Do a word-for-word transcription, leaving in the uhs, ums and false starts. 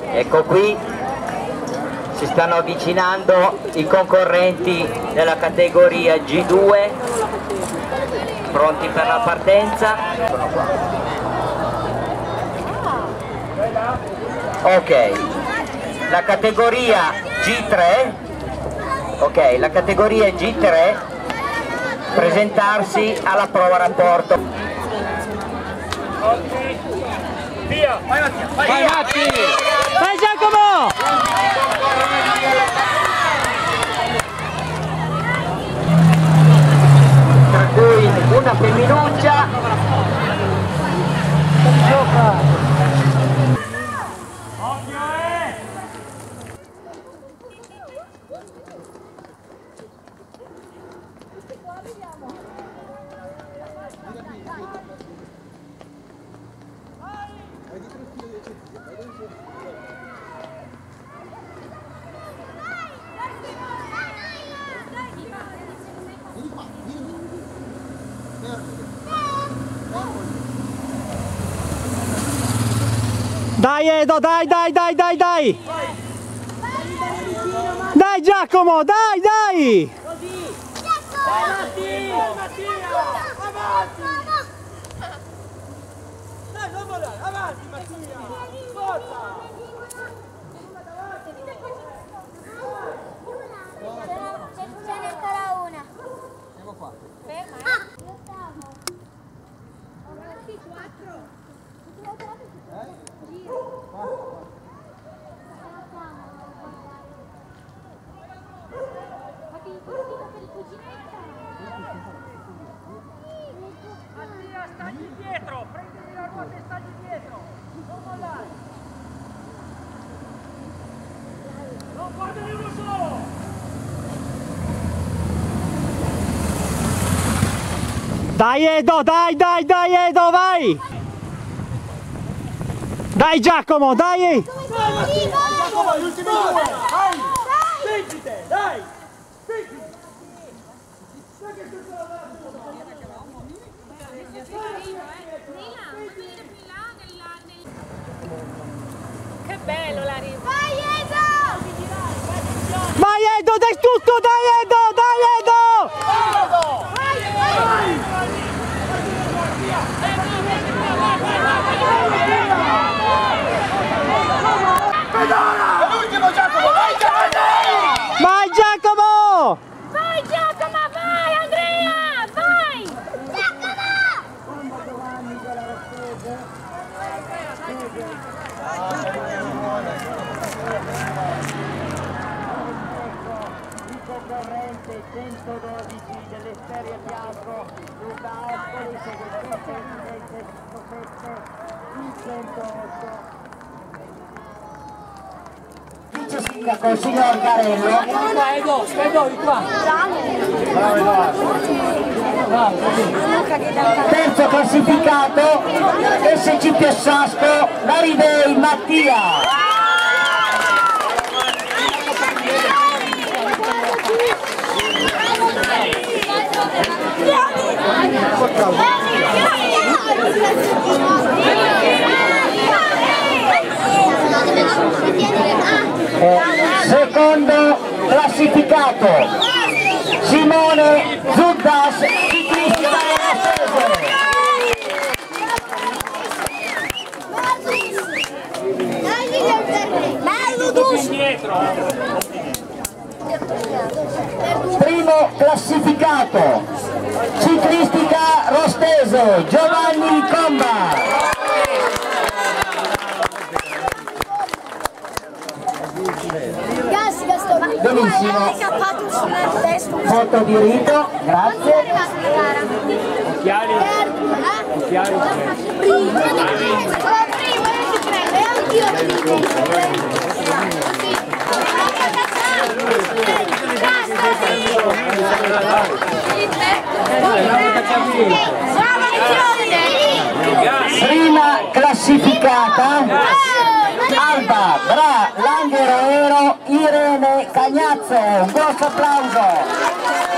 Ecco qui, si stanno avvicinando i concorrenti della categoria G due, pronti per la partenza. Ok, la categoria G tre, ok, la categoria G tre, presentarsi alla prova rapporto. Via, vai Mattia, vai, vai Matti! Vai Giacomo! Tra cui una femminuccia. Gioca! Dai Edo, dai, dai, dai, dai, dai! Dai Giacomo, dai, dai! Avanti! Avanti! Dai, non volare, avanti Mattia! Forza! Ce n'è ancora una. Siamo qua. Ferma. Quattro. Mattia, stagli dietro, prendimi la ruota e stagli dietro, non mollare. Non guardare uno solo. Dai Edo, dai, dai, dai Edo, vai! Dai Giacomo, dai! Giacomo, gli ultimi due! Vai! Spingite, dai! Spingiti! Che bello la rima. Vai Edo! Vai Edo, dai tutto, dai Edo, dai Edo! Vai! Vai! È l'ultimo Giacomo, vai Giacomo! Vai Giacomo! Vai Giacomo, vai Andrea! Vai! Giacomo! Il concorrente centododici dell'Esteria Bianco, Luca Ospoli, segretamente centosette, il centootto. Vice sindaco, signor Garello. Qua Edo, Edo, di qua! Terzo classificato, S C Piassasco, Larivei Mattia. Eh, secondo classificato Simone Zuddas, ciclista Rossese. Primo classificato ciclistica Rostese, Giovanni Comba. Benissimo, foto di rito, grazie. Occhiali, occhiali. Prima classificata Alba Bra Langherero Irene Cagnazzo, un grosso applauso.